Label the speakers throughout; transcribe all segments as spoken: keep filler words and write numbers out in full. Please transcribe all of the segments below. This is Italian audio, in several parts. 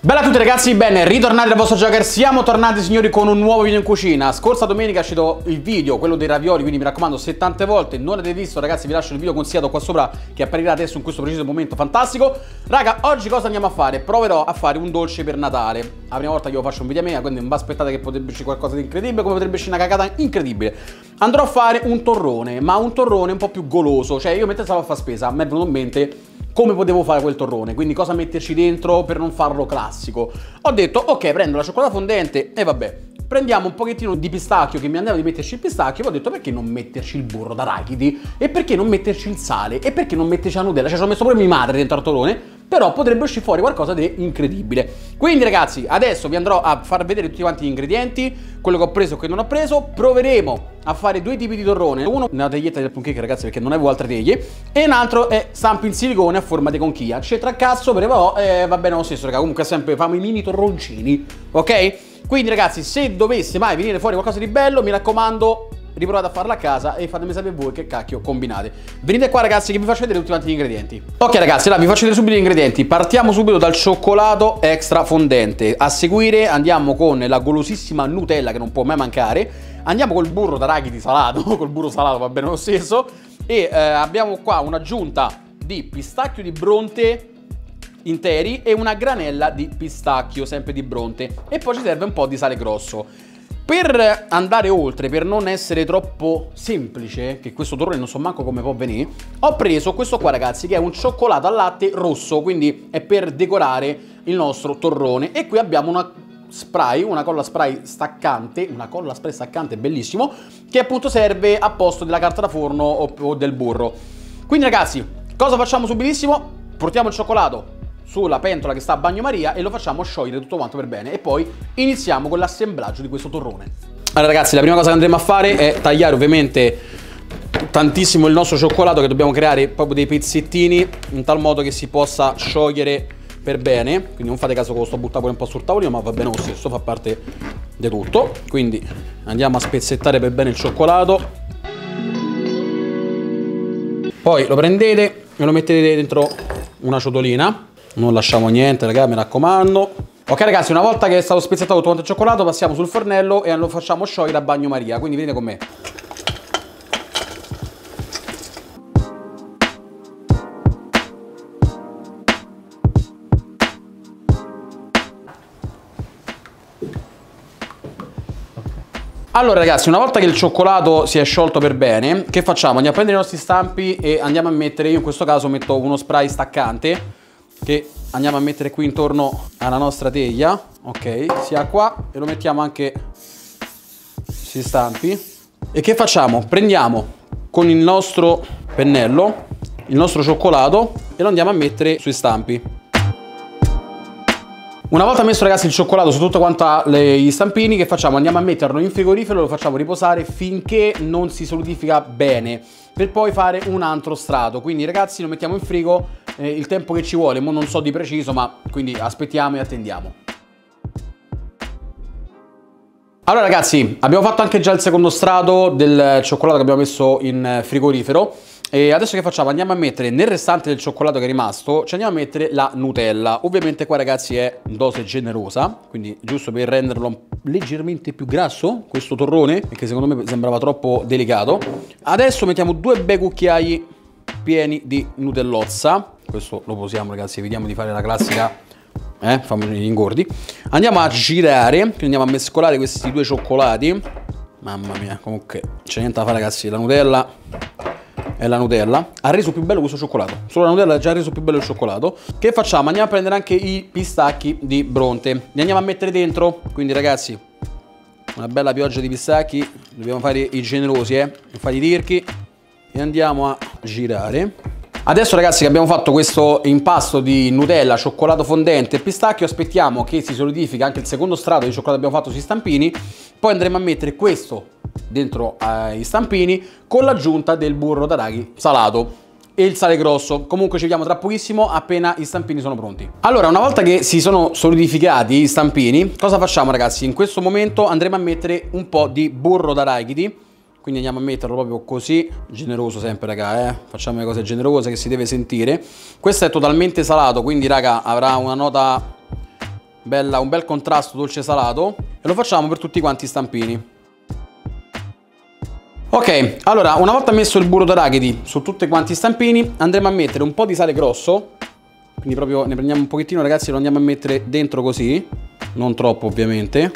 Speaker 1: Bella a tutti ragazzi, bene, ritornati dal vostro Joker. Siamo tornati signori con un nuovo video in cucina. Scorsa domenica è uscito il video, quello dei ravioli, quindi mi raccomando se tante volte non l'avete visto ragazzi vi lascio il video consigliato qua sopra che apparirà adesso in questo preciso momento fantastico. Raga, oggi cosa andiamo a fare? Proverò a fare un dolce per Natale. La prima volta che io faccio un video a me, quindi non vi aspettate che potrebbe uscire qualcosa di incredibile, come potrebbe uscire una cagata incredibile. Andrò a fare un torrone, ma un torrone un po' più goloso. Cioè io mentre stavo a fare spesa mi è venuto in mente come potevo fare quel torrone, quindi cosa metterci dentro per non farlo classico. Ho detto, ok, prendo la cioccolata fondente e vabbè, prendiamo un pochettino di pistacchio, che mi andava di metterci il pistacchio, e ho detto perché non metterci il burro d'arachidi, e perché non metterci il sale, e perché non metterci la Nutella, cioè ci ho messo pure mia madre dentro al torrone, però potrebbe uscire fuori qualcosa di incredibile. Quindi ragazzi, adesso vi andrò a far vedere tutti quanti gli ingredienti, quello che ho preso e che non ho preso. Proveremo a fare due tipi di torrone, uno una taglietta del plum cake ragazzi perché non avevo altre teglie, e un altro è stampo in silicone a forma di conchiglia. C'entra a cazzo, però eh, va bene lo stesso raga, comunque sempre famo i mini torroncini, ok? Quindi ragazzi, se dovesse mai venire fuori qualcosa di bello, mi raccomando, riprovate a farla a casa e fatemi sapere voi che cacchio combinate. Venite qua ragazzi che vi faccio vedere tutti quanti gli ingredienti. Ok ragazzi, allora vi faccio vedere subito gli ingredienti. Partiamo subito dal cioccolato extra fondente. A seguire andiamo con la golosissima Nutella che non può mai mancare. Andiamo col burro d'arachidi salato, col burro salato va bene lo stesso. E eh, abbiamo qua un'aggiunta di pistacchio di Bronte interi e una granella di pistacchio sempre di Bronte. E poi ci serve un po' di sale grosso. Per andare oltre, per non essere troppo semplice, che questo torrone non so manco come può venire, ho preso questo qua ragazzi, che è un cioccolato al latte rosso, quindi è per decorare il nostro torrone. E qui abbiamo una spray, una colla spray staccante, una colla spray staccante bellissimo, che appunto serve a posto della carta da forno o, o del burro. Quindi ragazzi, cosa facciamo subitissimo? Portiamo il cioccolato sulla pentola che sta a bagnomaria e lo facciamo sciogliere tutto quanto per bene, e poi iniziamo con l'assemblaggio di questo torrone. Allora ragazzi, la prima cosa che andremo a fare è tagliare ovviamente tantissimo il nostro cioccolato, che dobbiamo creare proprio dei pezzettini in tal modo che si possa sciogliere per bene. Quindi non fate caso che lo sto buttando un po' sul tavolino, ma va bene lo stesso, fa parte di tutto. Quindi andiamo a spezzettare per bene il cioccolato, poi lo prendete e lo mettete dentro una ciotolina. Non lasciamo niente, raga, mi raccomando. Ok ragazzi, una volta che è stato spezzettato tutto quanto il cioccolato, passiamo sul fornello e lo facciamo sciogliere a bagnomaria. Quindi venite con me. Allora ragazzi, una volta che il cioccolato si è sciolto per bene, che facciamo? Andiamo a prendere i nostri stampi e andiamo a mettere, io in questo caso metto uno spray staccante, che andiamo a mettere qui intorno alla nostra teglia, ok, sia qua, e lo mettiamo anche sui stampi. E che facciamo? Prendiamo con il nostro pennello il nostro cioccolato e lo andiamo a mettere sui stampi. Una volta messo ragazzi il cioccolato su tutto quanto gli stampini, che facciamo? Andiamo a metterlo in frigorifero e lo facciamo riposare finché non si solidifica bene, per poi fare un altro strato. Quindi ragazzi lo mettiamo in frigo eh, il tempo che ci vuole, mo non so di preciso, ma quindi aspettiamo e attendiamo. Allora ragazzi, abbiamo fatto anche già il secondo strato del cioccolato che abbiamo messo in frigorifero. E adesso che facciamo? Andiamo a mettere nel restante del cioccolato che è rimasto, ci andiamo a mettere la Nutella. Ovviamente qua ragazzi è dose generosa, quindi giusto per renderlo leggermente più grasso questo torrone, perché secondo me sembrava troppo delicato. Adesso mettiamo due bei cucchiai pieni di Nutellozza. Questo lo posiamo ragazzi, vediamo di fare la classica, eh, fammi gli ingordi. Andiamo a girare, quindi andiamo a mescolare questi due cioccolati. Mamma mia, comunque c'è niente da fare ragazzi, la Nutella e la Nutella ha reso più bello questo cioccolato. Solo la Nutella ha già reso più bello il cioccolato. Che facciamo? Andiamo a prendere anche i pistacchi di Bronte, li andiamo a mettere dentro. Quindi ragazzi, una bella pioggia di pistacchi, dobbiamo fare i generosi, eh, non fare i tirchi, e andiamo a girare. Adesso ragazzi che abbiamo fatto questo impasto di Nutella, cioccolato fondente e pistacchio, aspettiamo che si solidifica anche il secondo strato di cioccolato che abbiamo fatto sui stampini. Poi andremo a mettere questo dentro ai stampini con l'aggiunta del burro d'arachidi salato e il sale grosso. Comunque ci vediamo tra pochissimo appena i stampini sono pronti. Allora, una volta che si sono solidificati i stampini, cosa facciamo ragazzi? In questo momento andremo a mettere un po' di burro d'arachidi. Quindi andiamo a metterlo proprio così, generoso sempre raga, eh? Facciamo le cose generose che si deve sentire. Questo è totalmente salato, quindi raga avrà una nota bella, un bel contrasto dolce salato, e lo facciamo per tutti quanti i stampini. Ok, allora una volta messo il burro d'arachidi su tutti quanti i stampini, andremo a mettere un po' di sale grosso, quindi proprio ne prendiamo un pochettino, ragazzi, lo andiamo a mettere dentro così, non troppo ovviamente.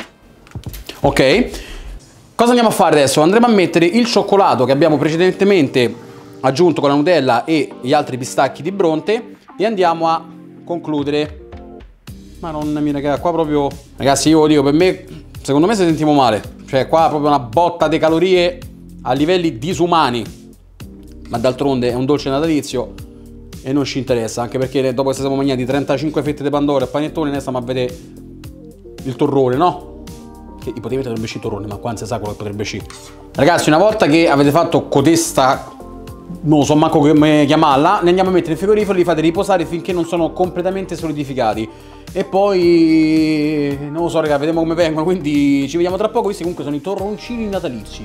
Speaker 1: Ok, cosa andiamo a fare adesso? Andremo a mettere il cioccolato che abbiamo precedentemente aggiunto con la Nutella e gli altri pistacchi di Bronte e andiamo a concludere. Ma non mi raga, qua proprio, ragazzi, io lo dico, per me, secondo me se sentiamo male, cioè qua proprio una botta di calorie a livelli disumani, ma d'altronde è un dolce natalizio e non ci interessa, anche perché dopo che siamo mangiati trentacinque fette di pandoro e panettone ne stiamo a vedere il torrone, no? Che ipoteticamente potrebbe uscire torrone, ma qua non si sa quello che potrebbe uscire. Ragazzi, una volta che avete fatto cotesta, non so manco come chiamarla, ne andiamo a mettere in frigorifero, li fate riposare finché non sono completamente solidificati e poi non lo so raga, vediamo come vengono, quindi ci vediamo tra poco. Questi comunque sono i torroncini natalizi,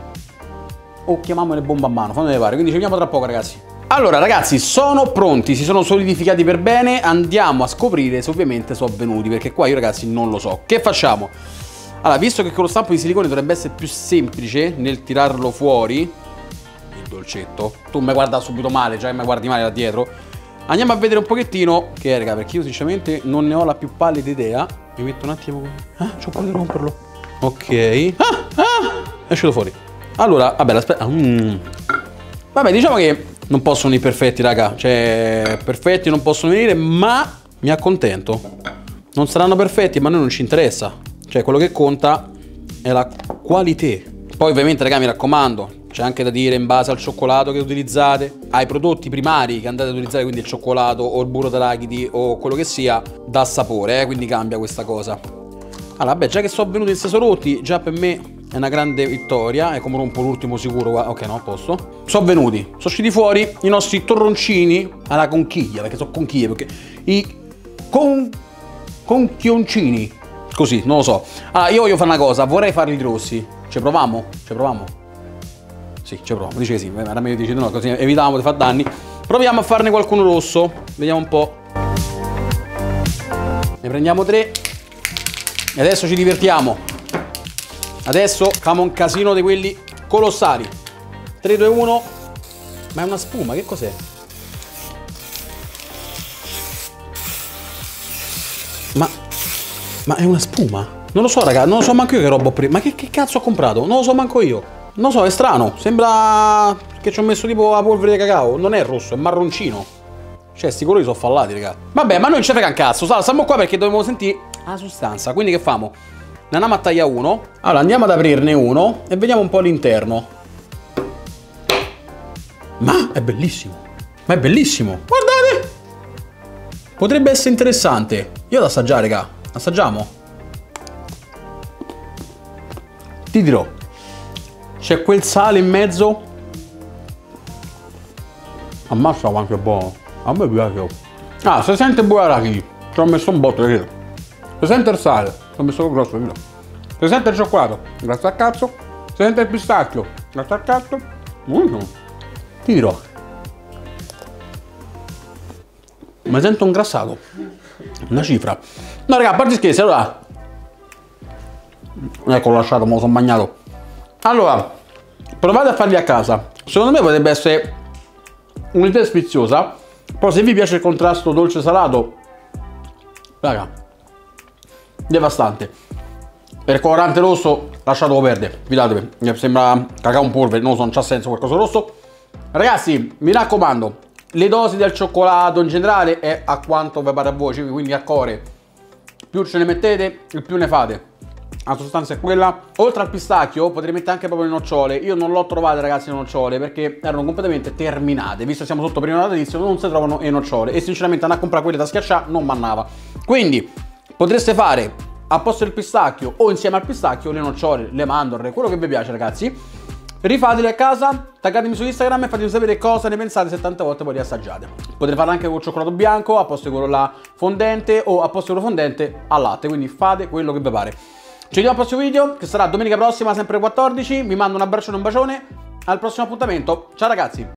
Speaker 1: o chiamiamole bomba a mano, fammi vedere, quindi ci vediamo tra poco ragazzi. Allora ragazzi, sono pronti, si sono solidificati per bene, andiamo a scoprire se ovviamente sono venuti, perché qua io ragazzi non lo so. Che facciamo? Allora, visto che con lo stampo di silicone dovrebbe essere più semplice nel tirarlo fuori il dolcetto, tu mi guarda subito male, cioè mi guardi male da dietro, andiamo a vedere un pochettino che è raga, perché io sinceramente non ne ho la più pallida idea. Mi metto un attimo, ah, c'ho paura di romperlo. Ok, ah, ah, è uscito fuori. Allora, vabbè, aspetta. Mm. Vabbè, diciamo che non possono venire perfetti, raga. Cioè, perfetti non possono venire, ma mi accontento. Non saranno perfetti, ma a noi non ci interessa. Cioè, quello che conta è la qualità. Poi, ovviamente, raga, mi raccomando, c'è anche da dire in base al cioccolato che utilizzate, ai prodotti primari che andate ad utilizzare, quindi il cioccolato o il burro d'arachidi o quello che sia, dà sapore, eh, quindi cambia questa cosa. Allora, vabbè, già che sono venuti e si sono rotti, già per me è una grande vittoria. E come rompo l'ultimo sicuro, ok, no, a posto. Sono venuti, sono usciti fuori i nostri torroncini alla conchiglia, perché sono conchiglie, perché i con conchioncini, così, non lo so. Allora, io voglio fare una cosa, vorrei farli grossi. Ci proviamo? Ci proviamo? Sì, ci proviamo, dice che sì, era meglio dice no, così evitiamo di fare danni. Proviamo a farne qualcuno rosso, vediamo un po'. Ne prendiamo tre e adesso ci divertiamo. Adesso facciamo un casino di quelli colossali. tre, due, uno. Ma è una spuma, che cos'è? Ma... Ma è una spuma? Non lo so raga, non lo so manco io che roba ho preso. Ma che, che cazzo ho comprato? Non lo so manco io. Non lo so, è strano. Sembra che ci ho messo tipo la polvere di cacao. Non è rosso, è marroncino. Cioè, sti colori sono fallati, raga. Vabbè, ma noi non ci frega un cazzo. Stiamo qua perché dobbiamo sentire la sostanza. Quindi che famo? Ne andiamo a tagliare uno. Allora, andiamo ad aprirne uno e vediamo un po' l'interno. Ma è bellissimo. Ma è bellissimo. Guardate. Potrebbe essere interessante. Io da assaggiare, raga. Assaggiamo. Ti dirò. C'è quel sale in mezzo. Ammazza quanto è buono. A me piace. Ah, si sente buona l'arachidi. Ci ho messo un botto, credo. Si sente il sale. Ci ho messo grosso, credo. Si sente il cioccolato. Grazie al cazzo. Si sente il pistacchio. Grazie al cazzo. Mm. Ti dirò. Mi sento ingrassato. Una cifra. No, raga, a parte scherzi, allora. Ecco, l'ho lasciato, me lo sono bagnato. Allora, provate a farli a casa. Secondo me potrebbe essere un'idea sfiziosa. Poi se vi piace il contrasto dolce-salato, raga, devastante. Per colorante rosso, lasciatelo perdere, fidatevi. Mi sembra cacao in polvere, non so, non c'ha senso qualcosa rosso. Ragazzi, mi raccomando, le dosi del cioccolato in generale è a quanto vi pare a voi, quindi a core. Più ce ne mettete, il più ne fate. La sostanza è quella. Oltre al pistacchio potrei mettere anche proprio le nocciole. Io non l'ho trovate ragazzi le nocciole perché erano completamente terminate. Visto che siamo sotto periodo natalizio non si trovano le nocciole. E sinceramente andare a comprare quelle da schiacciare non mannava. Quindi potreste fare a posto del pistacchio o insieme al pistacchio le nocciole, le mandorle, quello che vi piace ragazzi. Rifateli a casa, taggatemi su Instagram e fatemi sapere cosa ne pensate se tante volte poi riassaggiate. Potete farlo anche col cioccolato bianco, a posto di quello là fondente o a posto di quello fondente al latte. Quindi fate quello che vi pare. Ci vediamo al prossimo video, che sarà domenica prossima, sempre alle quattordici. Vi mando un abbraccione e un bacione. Al prossimo appuntamento. Ciao ragazzi!